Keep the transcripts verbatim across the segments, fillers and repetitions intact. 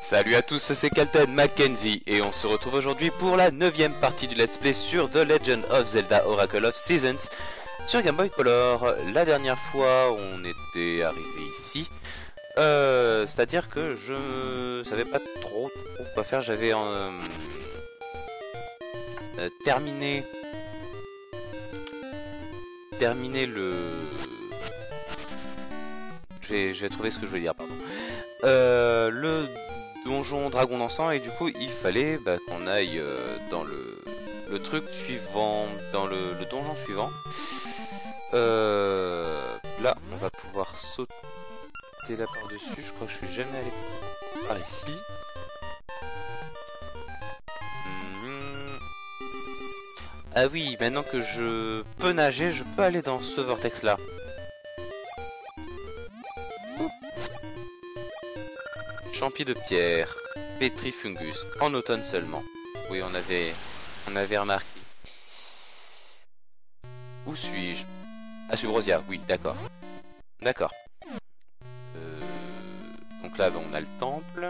Salut à tous, c'est Captain Mackenzie et on se retrouve aujourd'hui pour la neuvième partie du Let's Play sur The Legend of Zelda Oracle of Seasons sur Game Boy Color. La dernière fois on était arrivé ici, euh, c'est-à-dire que je savais pas trop, trop quoi faire. J'avais euh, euh, terminé, terminé le... Je vais, je vais trouver ce que je voulais dire, pardon. Euh, le donjon dragon d'encens, et du coup il fallait bah, qu'on aille euh, dans le, le truc suivant, dans le, le donjon suivant. Euh, là on va pouvoir sauter là par dessus. Je crois que je suis jamais allé par ici. Mmh. Ah oui, maintenant que je peux nager, je peux aller dans ce vortex là. Champi de pierre, Petrifungus, en automne seulement. Oui, on avait, on avait remarqué. Où suis-je? Ah, Subrosia, oui, d'accord. D'accord. Euh, donc là, on a le temple.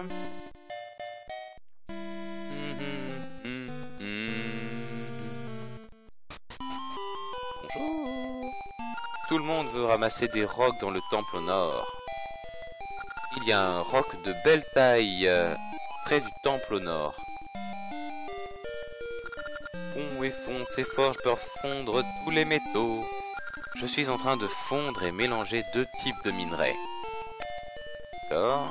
Bonjour. Tout le monde veut ramasser des rocs dans le temple au nord. Il y a un roc de belle taille euh, près du temple au nord. Pont et fonce et forge peuvent fondre tous les métaux. Je suis en train de fondre et mélanger deux types de minerais. D'accord.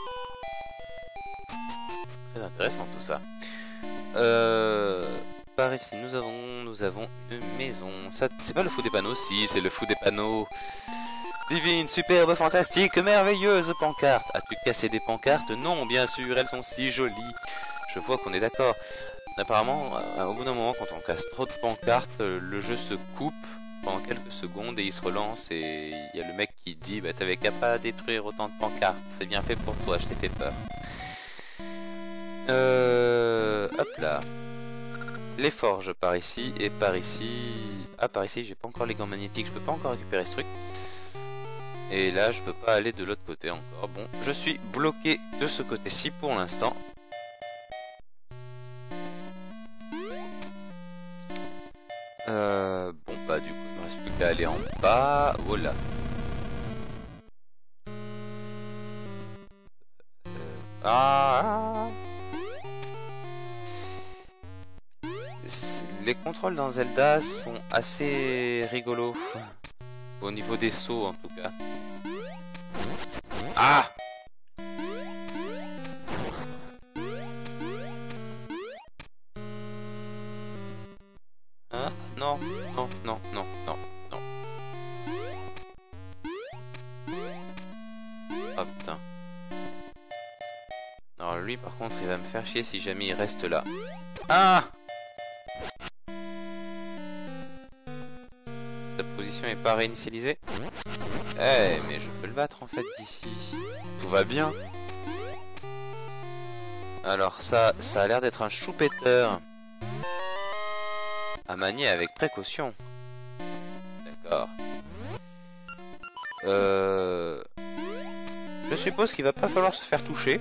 Très intéressant tout ça. Euh, par ici nous avons nous avons une maison. Ça, c'est pas le fou des panneaux? Si, c'est le fou des panneaux. Divine, superbe, fantastique, merveilleuse pancarte. As-tu cassé des pancartes? Non, bien sûr, elles sont si jolies. Je vois qu'on est d'accord. Apparemment, euh, au bout d'un moment, quand on casse trop de pancartes, le jeu se coupe pendant quelques secondes et il se relance. Et il y a le mec qui dit bah, t'avais qu'à pas détruire autant de pancartes. C'est bien fait pour toi, je t'ai fait peur. Euh, hop là. Les forges par ici et par ici. Ah, par ici, j'ai pas encore les gants magnétiques, je peux pas encore récupérer ce truc. Et là, je peux pas aller de l'autre côté encore. Bon, je suis bloqué de ce côté-ci pour l'instant. Euh, bon, bah du coup, il me reste plus qu'à aller en bas. Voilà. Euh, ah Les contrôles dans Zelda sont assez rigolos. Au niveau des sauts, en tout cas. Ah! Hein? Non, non, non, non, non, non. Oh putain. Alors lui, par contre, il va me faire chier si jamais il reste là. Ah! Sa position est pas réinitialisée. Eh, hey, mais je peux le battre en fait d'ici. Tout va bien. Alors ça, ça a l'air d'être un choupetteur à manier avec précaution. D'accord. Euh... Je suppose qu'il va pas falloir se faire toucher.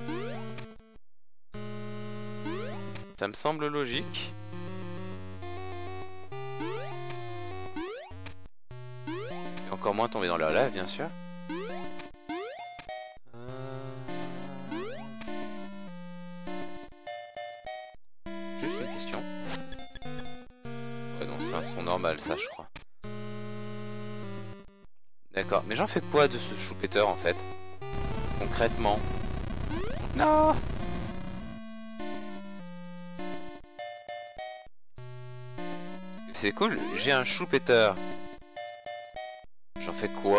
Ça me semble logique. Et encore moins tomber dans leur lave, bien sûr. Normal, ça je crois. D'accord, mais j'en fais quoi de ce choupetteur en fait? Concrètement? Non! C'est cool, j'ai un choupetteur. J'en fais quoi?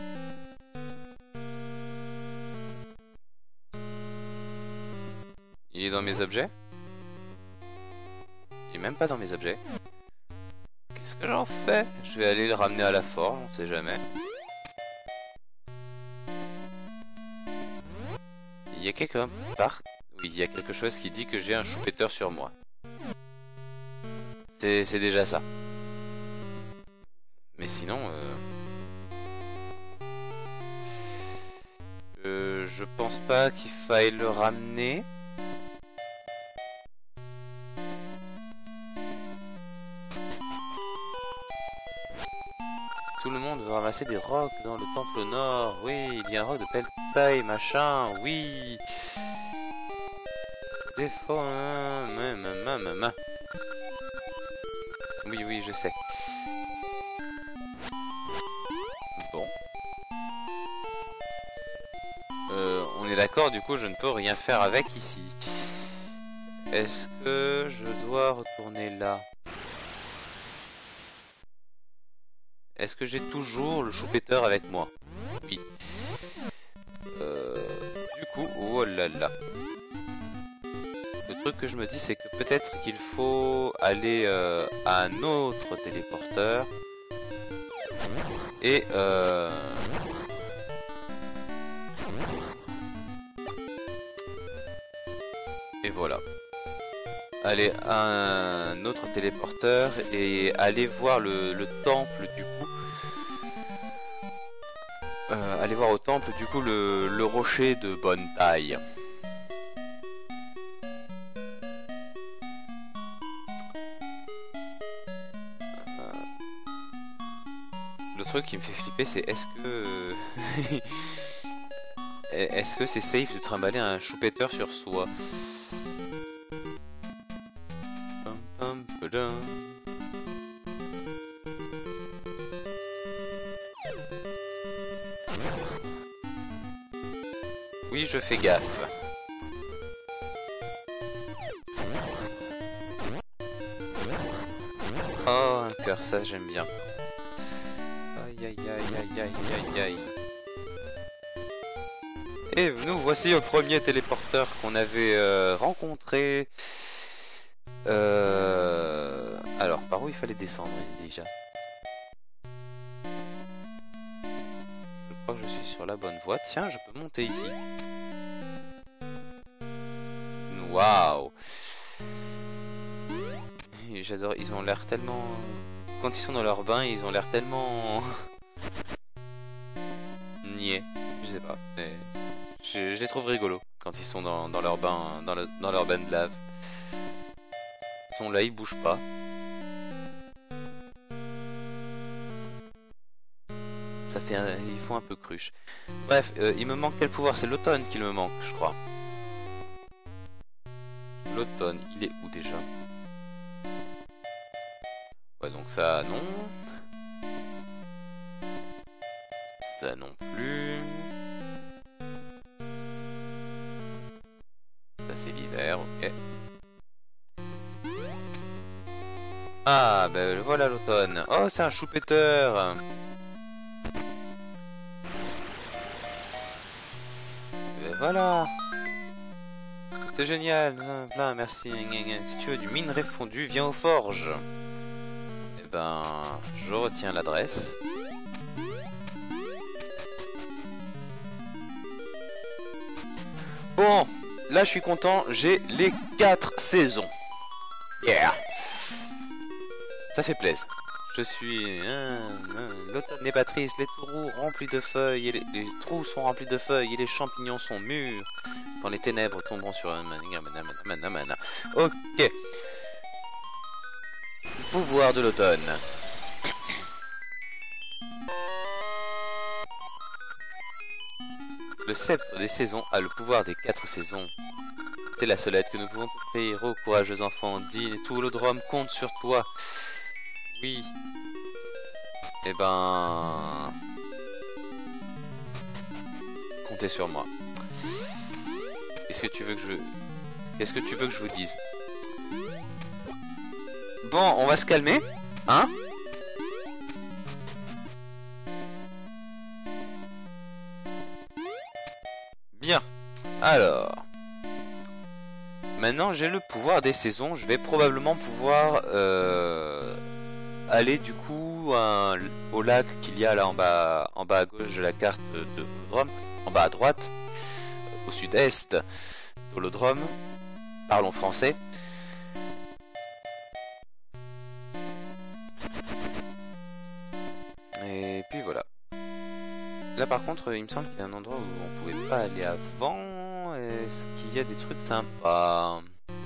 Il est dans mes objets? Il est même pas dans mes objets. Qu'est-ce que j'en fais? Je vais aller le ramener à la forge, on sait jamais. Il y a quelqu'un part. Oui, il y a quelque chose qui dit que j'ai un choupetteur sur moi. C'est déjà ça. Mais sinon, euh... je, je pense pas qu'il faille le ramener. Tout le monde veut ramasser des rocs dans le temple au nord. Oui, il y a un roc de belle taille, machin. Oui. Des fois... Oui, oui, je sais. Bon. Euh, on est d'accord, du coup, je ne peux rien faire avec ici. Est-ce que je dois retourner là? Est-ce que j'ai toujours le choupetteur avec moi? Oui. Euh, du coup, oh là là. Le truc que je me dis, c'est que peut-être qu'il faut aller euh, à un autre téléporteur. Et euh... Et voilà. Aller à un autre téléporteur et aller voir le, le temple du coup. Euh, aller voir au temple du coup le, le rocher de bonne taille. Le truc qui me fait flipper, c'est est-ce que est-ce que c'est safe de trimballer un choupetteur sur soi? Oui, je fais gaffe. Oh, un cœur, ça j'aime bien. Aïe aïe aïe aïe aïe aïe aïe. Et nous voici au premier téléporteur qu'on avait euh, rencontré. Euh... Alors, par où il fallait descendre déjà? Je crois que je suis sur la bonne voie. Tiens, je peux monter ici. Waouh! J'adore, ils ont l'air tellement... Quand ils sont dans leur bain, ils ont l'air tellement... niais, je sais pas. Mais... Je, je les trouve rigolos quand ils sont dans, dans leur bain, dans, le, dans leur bain de lave. Ils sont là, ils bougent pas. Ça fait un, ils font un peu cruche. Bref, euh, il me manque quel pouvoir? C'est l'automne qui me manque, je crois. L'automne, il est où déjà? Ouais, donc ça, non. Ça non plus. Ça c'est l'hiver, ok. Ah, ben voilà l'automne. Oh, c'est un choupetteur. Ben voilà. C'est génial. Plein, merci. Si tu veux du minerai fondu, viens aux forges. Eh ben, je retiens l'adresse. Bon, là je suis content, j'ai les quatre saisons. Yeah. Ça fait plaisir. Je suis... Hein, hein, l'automne n'est pas triste, les trous remplis de feuilles, et les, les trous sont remplis de feuilles et les champignons sont mûrs. Quand les ténèbres tomberont sur un... Ok. Le pouvoir de l'automne. Le sceptre des saisons a le pouvoir des quatre saisons. C'est la seule aide que nous pouvons t'offrir, ô courageux enfant. Dean et tout l'Holodrome compte sur toi. Oui. Eh ben... Comptez sur moi. Qu'est-ce que tu veux que je... Qu'est-ce que tu veux que je vous dise? Bon, on va se calmer. Hein? Bien. Alors... Maintenant, j'ai le pouvoir des saisons. Je vais probablement pouvoir... Euh... aller du coup un, au lac qu'il y a là en bas, en bas à gauche de la carte de Holodrome, en bas à droite, au sud-est d'Holodrome. Parlons français. Et puis voilà. Là par contre, il me semble qu'il y a un endroit où on pouvait pas aller avant. Est-ce qu'il y a des trucs sympas?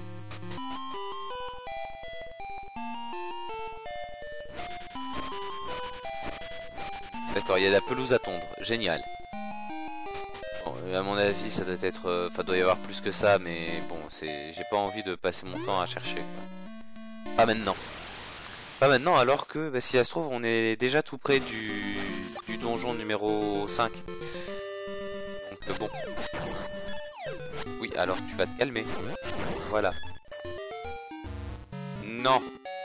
D'accord, il y a de la pelouse à tondre. Génial. Bon, à mon avis, ça doit être... Enfin, doit y avoir plus que ça, mais bon, c'est... J'ai pas envie de passer mon temps à chercher, quoi. Pas maintenant. Pas maintenant, alors que, bah, si ça se trouve, on est déjà tout près du, du donjon numéro cinq. Donc, euh, bon. Oui, alors tu vas te calmer. Voilà. Non.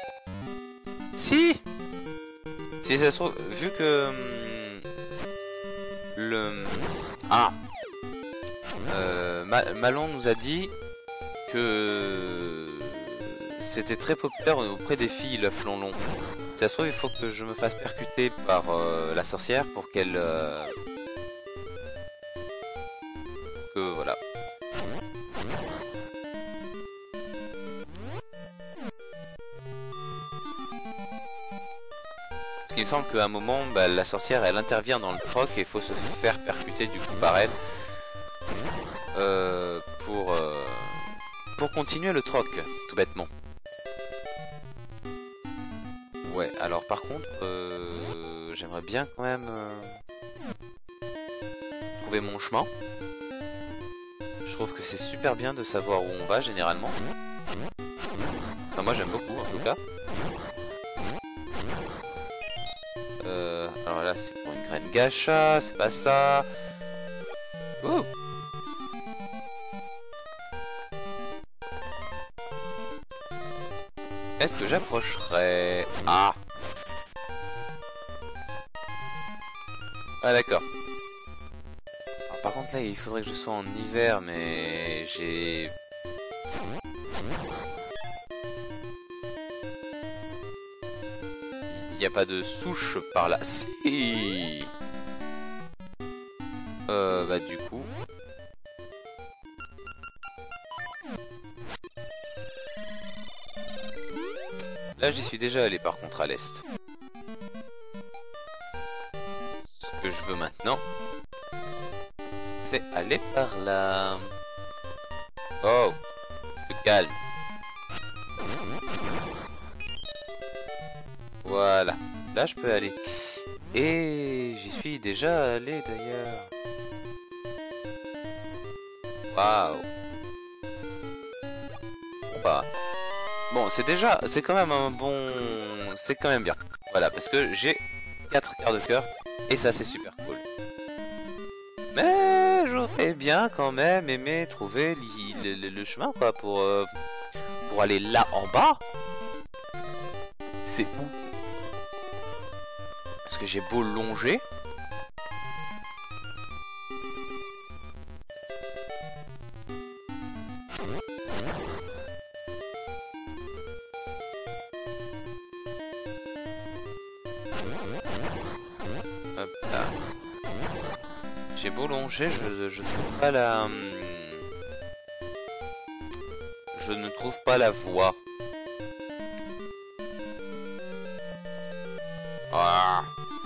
Si Si ça se trouve, vu que... hum, le... Ah euh, Ma Malon nous a dit que... c'était très populaire auprès des filles, le flonlon. Si ça se trouve, il faut que je me fasse percuter par euh, la sorcière pour qu'elle... Euh... que voilà. Parce qu'il me semble qu'à un moment, bah, la sorcière, elle intervient dans le troc et il faut se faire percuter du coup par elle. Euh, pour, euh, pour continuer le troc, tout bêtement. Ouais, alors par contre, euh, j'aimerais bien quand même euh, trouver mon chemin. Je trouve que c'est super bien de savoir où on va généralement. Enfin, moi j'aime beaucoup en tout cas. Euh, alors là, c'est pour une graine gacha, c'est pas ça. Ouh. Est-ce que j'approcherai? Ah. Ah d'accord. Par contre là il faudrait que je sois en hiver mais j'ai... Il n'y a pas de souche par là. Si. Euh bah du coup... Là j'y suis déjà allé par contre à l'est. Ce que je veux maintenant, c'est aller par là. Oh, plus calme. Voilà, là je peux aller. Et j'y suis déjà allé d'ailleurs. Waouh. Bah. Bon, c'est déjà, c'est quand même un bon... C'est quand même bien. Voilà, parce que j'ai quatre quarts de cœur. Et ça, c'est super cool. Mais j'aurais bien quand même aimé trouver le, le, le chemin, quoi, pour, euh, pour aller là en bas. C'est où? Parce que j'ai beau longer. Hop là. J'ai beau longer, je, je trouve pas la... Je ne trouve pas la voie. Ah.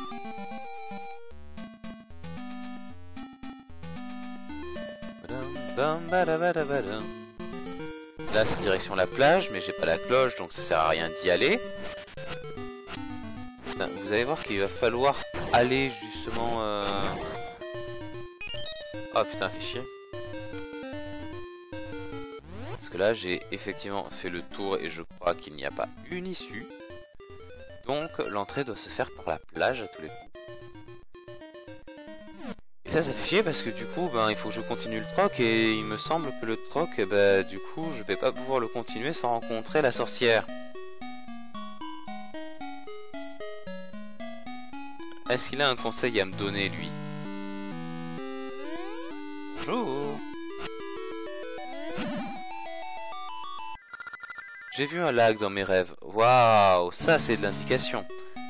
Là c'est direction la plage, mais j'ai pas la cloche, donc ça sert à rien d'y aller. Vous allez voir qu'il va falloir aller justement... Euh... Oh putain, fait chier. Parce que là, j'ai effectivement fait le tour et je crois qu'il n'y a pas une issue. Donc, l'entrée doit se faire par la plage à tous les coups. Et ça, ça fait chier parce que du coup, ben, il faut que je continue le troc et il me semble que le troc, ben, du coup, je vais pas pouvoir le continuer sans rencontrer la sorcière. Est-ce qu'il a un conseil à me donner, lui? Bonjour. J'ai vu un lac dans mes rêves. Waouh, ça c'est de l'indication.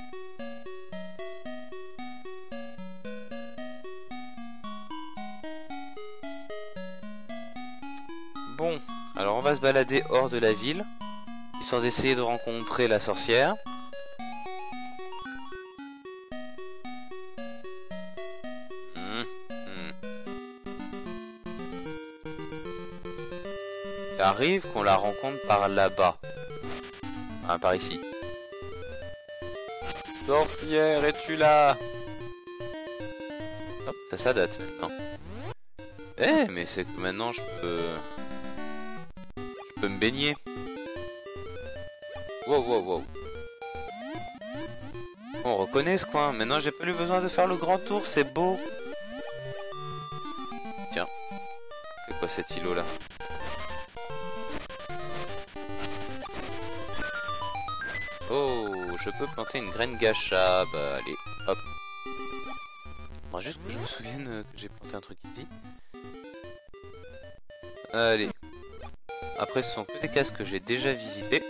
Bon, alors on va se balader hors de la ville, histoire d'essayer de rencontrer la sorcière. Ça arrive qu'on la rencontre par là-bas. Enfin, par ici. Sorcière, es-tu là? Oh, ça, ça date maintenant. Eh, mais c'est que maintenant je peux... Je peux me baigner. Wow, wow, wow. On reconnaît ce coin. Maintenant, j'ai pas eu besoin de faire le grand tour. C'est beau. Tiens. C'est quoi cet îlot là? Oh, je peux planter une graine gacha. Bah, allez, hop. Faudra juste que je me souvienne que j'ai planté un truc ici. Allez. Après, ce sont que des cases que j'ai déjà visitées.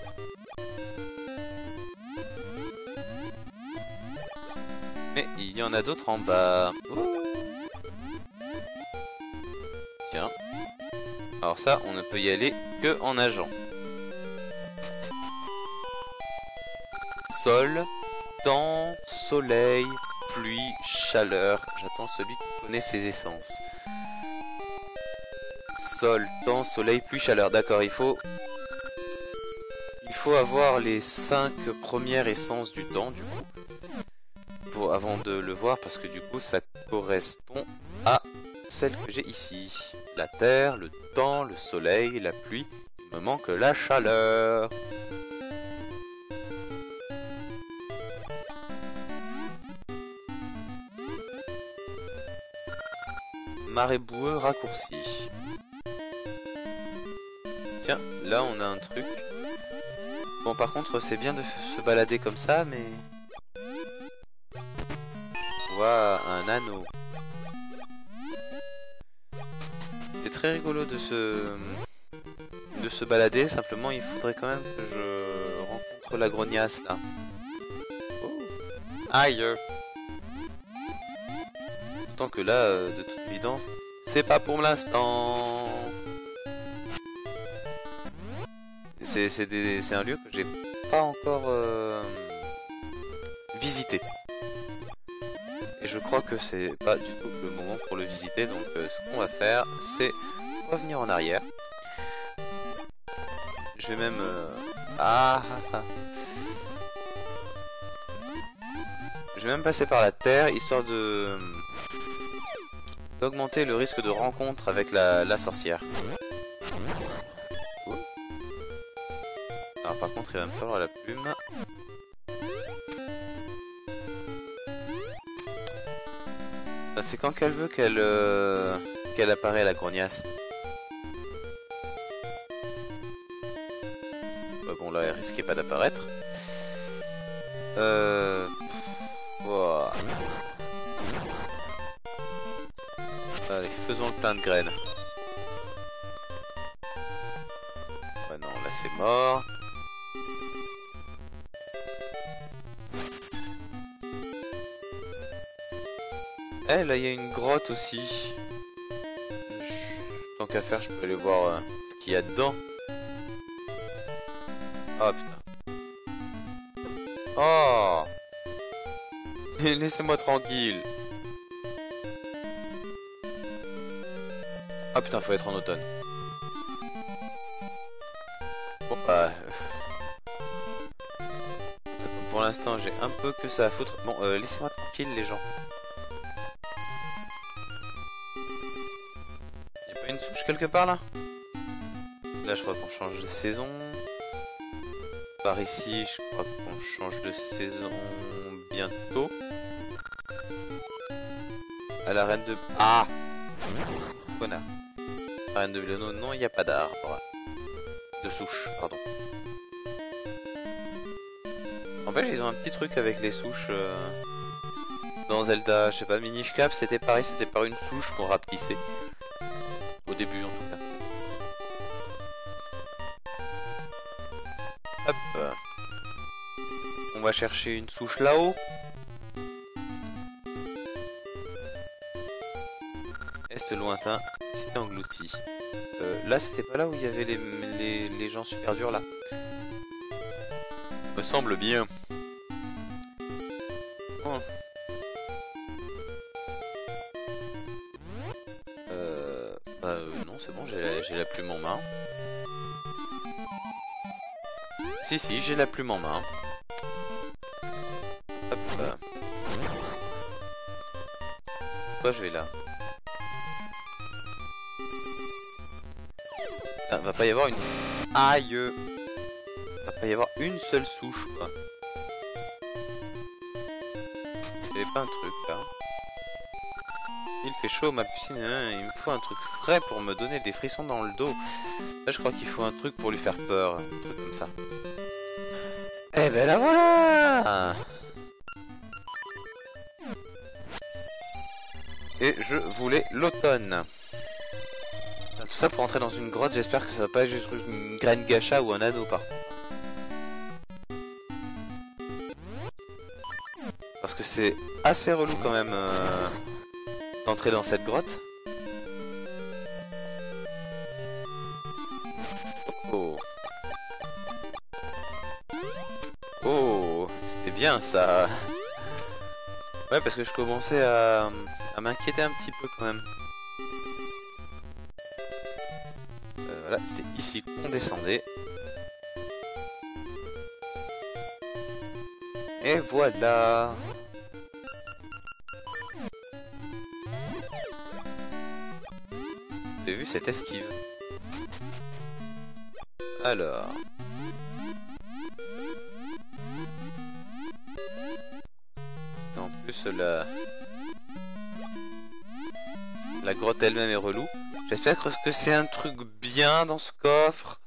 Mais il y en a d'autres en bas. Ouh. Tiens. Alors ça, on ne peut y aller que en nageant. Sol, temps, soleil, pluie, chaleur. J'attends celui qui connaît ses essences. Sol, temps, soleil, pluie, chaleur. D'accord, il faut... Il faut avoir les cinq premières essences du temps, du coup. Pour, avant de le voir, parce que du coup, ça correspond à celle que j'ai ici. La terre, le temps, le soleil, la pluie. Il me manque la chaleur. Marais boueux raccourci. Tiens, là on a un truc. Bon, par contre, c'est bien de se balader comme ça, mais... Waouh, un anneau. C'est très rigolo de se... de se balader, simplement il faudrait quand même que je rencontre la grognasse, là. Oh. Aïe. Tant que là, euh, de toute évidence, c'est pas pour l'instant. C'est un lieu que j'ai pas encore euh, visité. Et je crois que c'est pas du tout le moment pour le visiter. Donc euh, ce qu'on va faire, c'est revenir en arrière. Je vais même... Euh... Ah, ah, ah. Je vais même passer par la terre, histoire de... d'augmenter le risque de rencontre avec la, la sorcière. Alors par contre il va me falloir la plume. Ah, c'est quand qu'elle veut qu'elle euh, qu'elle apparaît, la grognasse. Bah bon, là elle risquait pas d'apparaître. Euh... Wow. Allez, faisons le plein de graines. Ouais, non, là c'est mort. Eh, là il y a une grotte aussi. Je... Tant qu'à faire, je peux aller voir euh, ce qu'il y a dedans. Oh putain. Oh. Laissez-moi tranquille. Ah putain, faut être en automne. Bon bah... Pour l'instant, j'ai un peu que ça à foutre. Bon, euh, laissez-moi tranquille les gens. Y'a pas une souche quelque part là? Là, je crois qu'on change de saison. Par ici, je crois qu'on change de saison bientôt. À la reine de... Ah! Connard. La reine de Vilano, non, il n'y a pas d'arbre. De souche, pardon. En fait, ils ont un petit truc avec les souches. Euh... Dans Zelda, je sais pas, Minish Cap, c'était pareil, c'était par une souche qu'on rapetissait. Au début, en tout cas. Hop. On va chercher une souche là-haut. Est lointain, c'était englouti. Euh, là, c'était pas là où il y avait les, les, les gens super durs là. Me semble bien. Oh. Euh, bah euh, non, c'est bon, j'ai la, j'ai la plume en main. Si, si, j'ai la plume en main. Hop. Pourquoi je vais là? Ah, va pas y avoir une... Aïe! Va pas y avoir une seule souche, quoi. Il y avait pas un truc, là. Il fait chaud, ma piscine, hein, il me faut un truc frais pour me donner des frissons dans le dos. Là, je crois qu'il faut un truc pour lui faire peur, un truc comme ça. Eh ben la voilà! Et je voulais l'automne. Tout ça pour entrer dans une grotte, j'espère que ça va pas être juste une graine gacha ou un anneau par contre. Parce que c'est assez relou quand même euh, d'entrer dans cette grotte. Oh. Oh, c'était bien ça. Ouais, parce que je commençais à, à m'inquiéter un petit peu quand même. Euh, voilà, c'est ici qu'on descendait. Et voilà. Vous avez vu cette esquive? Alors... En plus, la... La grotte elle-même est relou. J'espère que c'est un truc bien dans ce coffre.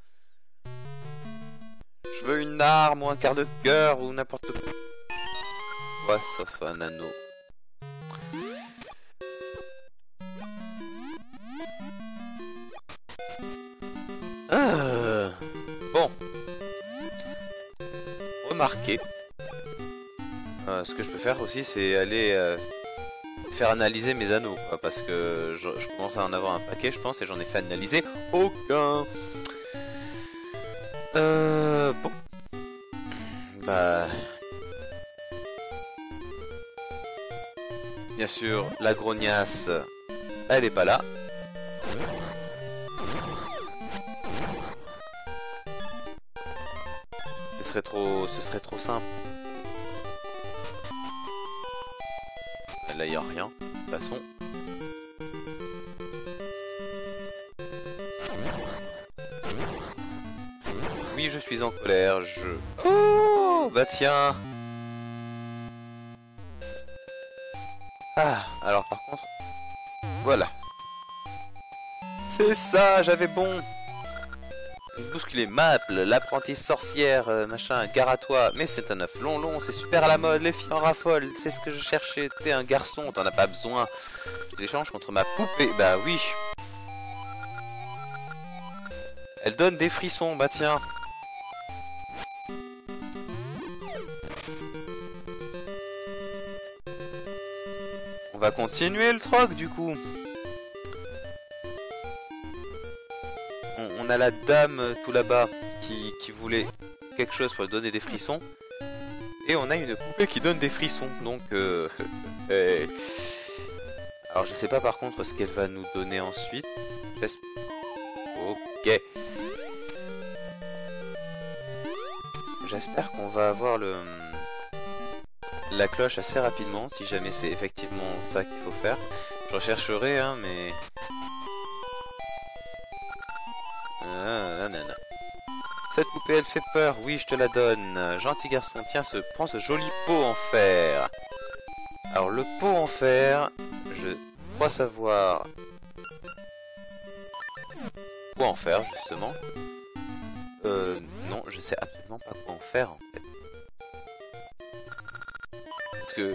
Je veux une arme ou un quart de cœur ou n'importe quoi. Ouais, sauf un anneau. Ah, bon. Remarquez. Euh, ce que je peux faire aussi, c'est aller euh, faire analyser mes anneaux, quoi, parce que je, je commence à en avoir un paquet, je pense, et j'en ai fait analyser aucun. Euh, bon. Bah... Bien sûr, la grognasse, elle est pas là. Ce serait trop, ce serait trop simple. Là, il n'y a rien, de toute façon. Oui, je suis en colère, je... Oh, bah tiens. Ah, alors par contre... Voilà. C'est ça, j'avais bon. Bousculer Maple, l'apprentie sorcière, euh, machin, gare à toi. Mais c'est un œuf long long, c'est super à la mode, les filles en raffolent. C'est ce que je cherchais, t'es un garçon, t'en as pas besoin. Je l'échange contre ma poupée, bah oui. Elle donne des frissons, bah tiens. On va continuer le troc du coup. On, on a la dame tout là-bas qui, qui voulait quelque chose pour lui donner des frissons. Et on a une poupée qui donne des frissons. Donc euh, euh, alors je sais pas par contre ce qu'elle va nous donner ensuite. Ok. J'espère qu'on va avoir le... la cloche assez rapidement, si jamais c'est effectivement ça qu'il faut faire. Je rechercherai, hein, mais... Ah, nanana. Cette poupée, elle fait peur. Oui, je te la donne. Gentil garçon, tiens, ce... prends ce joli pot en fer. Alors, le pot en fer, je crois savoir... quoi en faire, justement. Euh, non, je sais absolument pas quoi en faire, en fait. Parce que...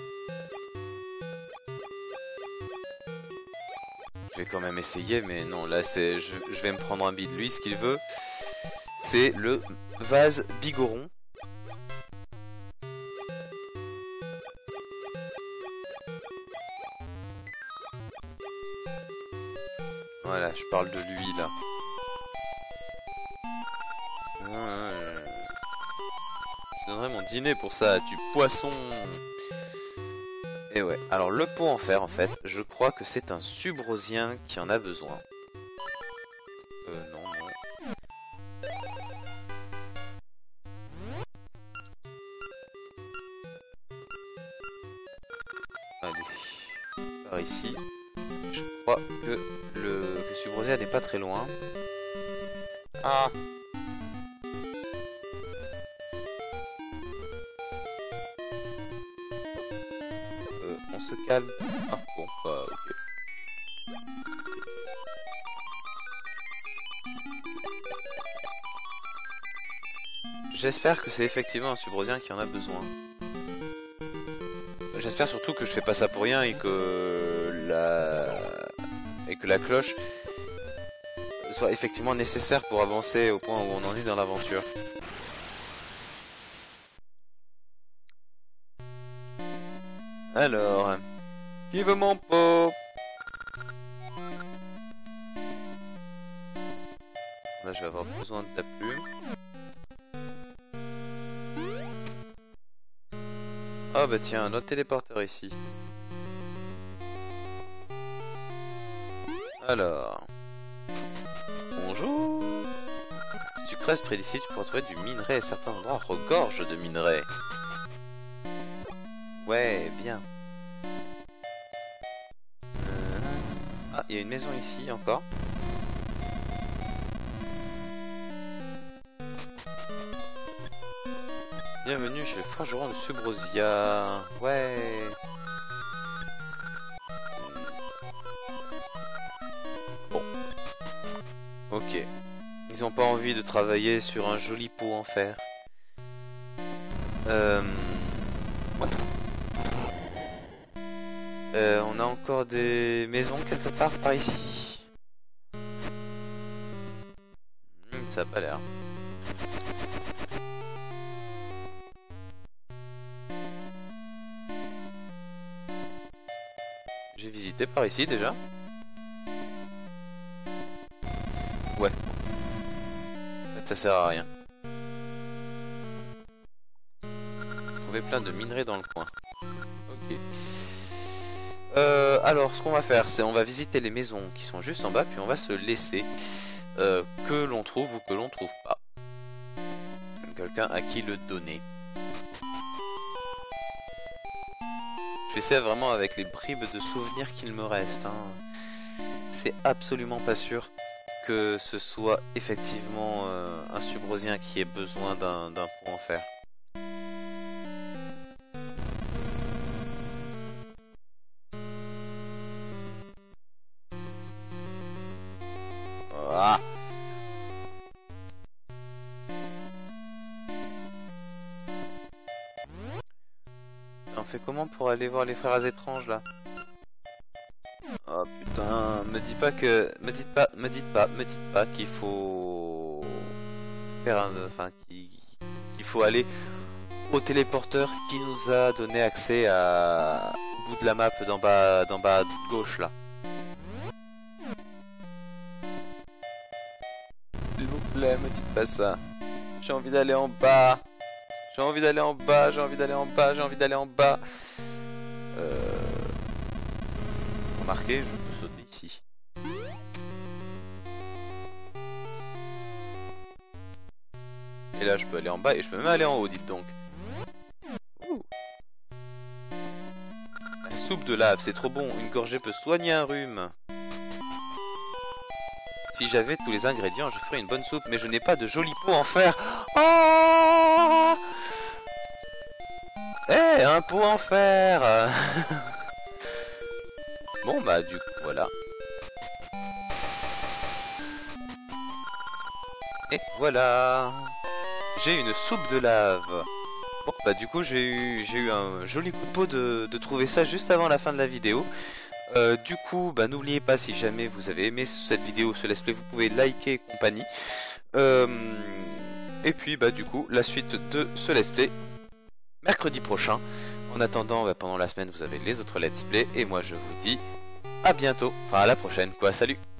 je vais quand même essayer, mais non, là, c'est, je, je vais me prendre un bide. Lui, ce qu'il veut, c'est le vase bigoron. Voilà, je parle de lui, là. Je donnerais mon dîner pour ça, du poisson. Et ouais, alors le pot en fer, en fait, je crois que c'est un subrosien qui en a besoin. par ici. Je crois que le, le Subrosia n'est pas très loin. Ah! Euh, on se calme. Ah bon, bah ok. J'espère que c'est effectivement un Subrosien qui en a besoin. J'espère surtout que je fais pas ça pour rien et que la et que la cloche soit effectivement nécessaire pour avancer au point où on en est dans l'aventure. Alors, qui veut mon pot? Là, je vais avoir besoin de la plume. Oh bah tiens, un autre téléporteur ici. Alors... Bonjour. Si tu creuses près d'ici, tu pourras trouver du minerai. Certains endroits regorgent de minerais. Ouais, bien. Euh... Ah, il y a une maison ici encore. Bienvenue chez le forgeron de Subrosia. Ouais. Bon. Ok. Ils ont pas envie de travailler sur un joli pot en fer. Euh... Ouais. Euh, on a encore des maisons quelque part par ici. Hmm, ça a pas l'air. J'ai visité par ici déjà. Ouais. En fait, ça sert à rien. Trouver plein de minerais dans le coin. Ok. Euh, alors, ce qu'on va faire, c'est on va visiter les maisons qui sont juste en bas, puis on va se laisser euh, que l'on trouve ou que l'on trouve pas. Quelqu'un à qui le donner. Je fais ça vraiment avec les bribes de souvenirs qu'il me reste. Hein. C'est absolument pas sûr que ce soit effectivement euh, un Subrosien qui ait besoin d'un pot en fer. Ah. On fait comment pour aller voir les frères étranges là? Oh putain, me dis pas que... Me dites pas, me dites pas, me dites pas qu'il faut... faire un... Enfin, qu'il qu'il faut aller au téléporteur qui nous a donné accès à... au bout de la map d'en bas, d'en bas à gauche là. S'il vous plaît, me dites pas ça. J'ai envie d'aller en bas. J'ai envie d'aller en bas, j'ai envie d'aller en bas, j'ai envie d'aller en bas. Euh... Remarquez, je peux sauter ici. Et là, je peux aller en bas et je peux même aller en haut, dites donc. Ouh. La soupe de lave, c'est trop bon. Une gorgée peut soigner un rhume. Si j'avais tous les ingrédients, je ferais une bonne soupe, mais je n'ai pas de joli pot en fer. Oh! Eh, hey, un pot en fer. Bon bah du coup voilà. Et voilà. J'ai une soupe de lave. Bon bah du coup j'ai eu j'ai eu un joli coup de peau de, de trouver ça juste avant la fin de la vidéo. Euh, du coup bah n'oubliez pas, si jamais vous avez aimé cette vidéo, ce let's play, vous pouvez liker et compagnie. Euh, et puis bah du coup la suite de ce let's play mercredi prochain. En attendant, bah, pendant la semaine, vous avez les autres let's play. Et moi, je vous dis à bientôt. Enfin, à la prochaine, quoi. Salut!